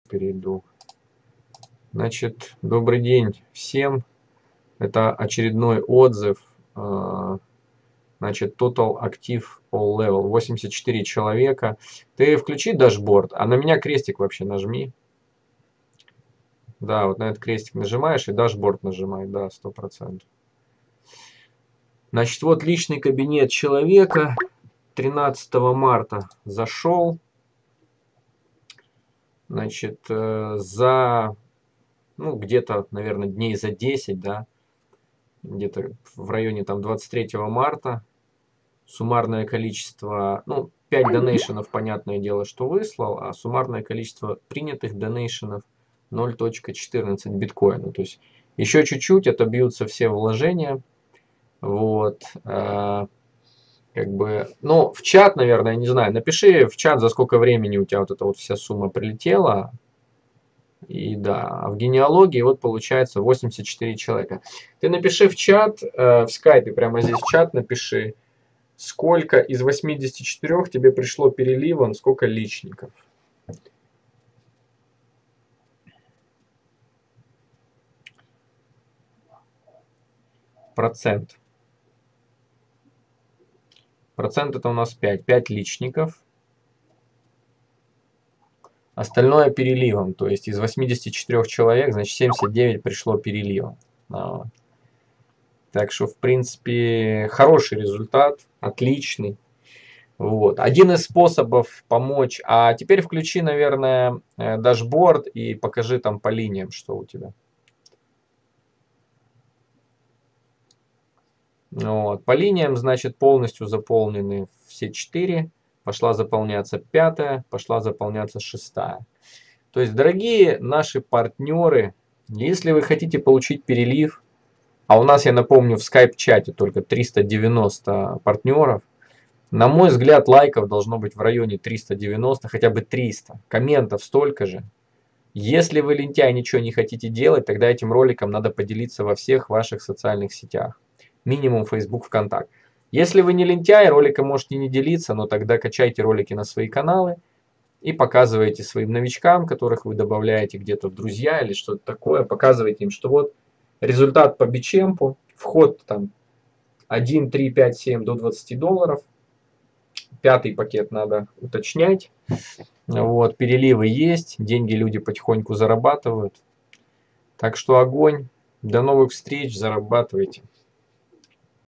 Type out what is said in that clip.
перейду. Значит, добрый день всем. Это очередной отзыв. Значит, Total Active All Level. 84 человека. Ты включи дашборд, а на меня крестик вообще нажми. Да, вот на этот крестик нажимаешь и дашборд нажимай. Да, 100%. Значит, вот личный кабинет человека. 13 марта зашел. Значит, за, ну, где-то, наверное, дней за 10, да, где-то в районе там 23 марта. Суммарное количество, ну, 5 донейшенов, понятное дело, что выслал, а суммарное количество принятых донейшенов 0.14 биткоина. То есть еще чуть-чуть отобьются все вложения. Вот. Как бы, ну, в чат, наверное, не знаю, напиши в чат, за сколько времени у тебя вот эта вот вся сумма прилетела. И да, в генеалогии вот получается 84 человека. Ты напиши в чат, в скайпе, прямо здесь в чат напиши, сколько из 84 тебе пришло переливом, сколько личников. Процент. Процент это у нас 5. 5 личников. Остальное переливом. То есть из 84 человек, значит 79 пришло переливом. Так что, в принципе, хороший результат. Отличный. Вот. Один из способов помочь. А теперь включи, наверное, дашборд и покажи там по линиям, что у тебя. Вот. По линиям, значит, полностью заполнены все 4. Пошла заполняться 5, пошла заполняться 6. То есть, дорогие наши партнеры, если вы хотите получить перелив, а у нас, я напомню, в скайп-чате только 390 партнеров, на мой взгляд, лайков должно быть в районе 390, хотя бы 300. Комментов столько же. Если вы лентяй, ничего не хотите делать, тогда этим роликом надо поделиться во всех ваших социальных сетях. Минимум Facebook, ВКонтакте. Если вы не лентяй, роликом можете не делиться, но тогда качайте ролики на свои каналы и показывайте своим новичкам, которых вы добавляете где-то в друзья или что-то такое. Показывайте им, что вот результат по бичемпу, вход там 1, 3, 5, 7 до 20 долларов. 5-й пакет надо уточнять. Вот, переливы есть, деньги люди потихоньку зарабатывают. Так что огонь. До новых встреч, зарабатывайте.